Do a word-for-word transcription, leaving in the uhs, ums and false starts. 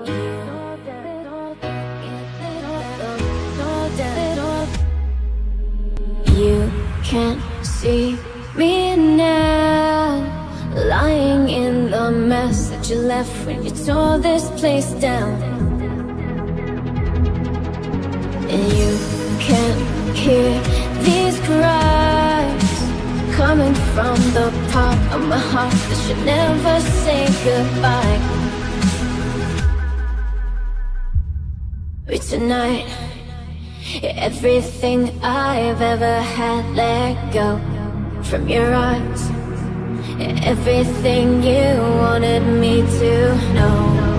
You can't see me now, lying in the mess that you left when you tore this place down. And you can't hear these cries coming from the part of my heart that should never say goodbye. But tonight, everything I've ever had let go from your arms. Everything you wanted me to know.